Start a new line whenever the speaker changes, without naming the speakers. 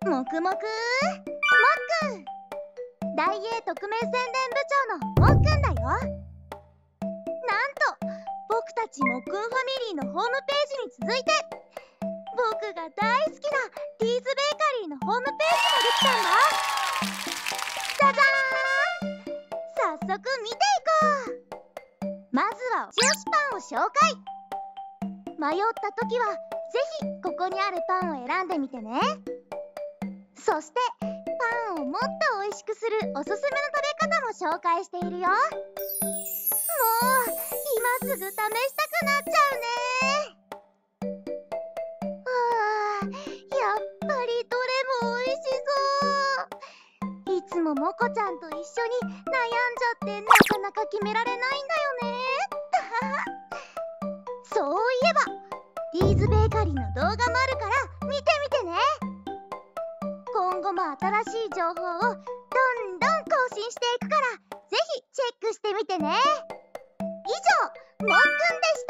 もくもくもっくん、大英特命宣伝部長のもっくんだよ。なんと僕たちもっくんファミリーのホームページに続いて、僕が大好きなディーズベーカリーのホームページもできたんだ。じゃじゃーん、早速見ていこう。まずは推しパンを紹介。迷った時はぜひここにあるパンを選んでみてね。そしてパンをもっと美味しくするおすすめの食べ方も紹介しているよ。もう今すぐ試したくなっちゃうね。やっぱりどれも美味しそう。いつももこちゃんと一緒に悩んじゃってなかなか決められないんだよね。そういえばディーズベーカリーの動画もあるから見てみてね。今後も新しい情報をどんどん更新していくから、ぜひチェックしてみてね。以上、もっくんでした。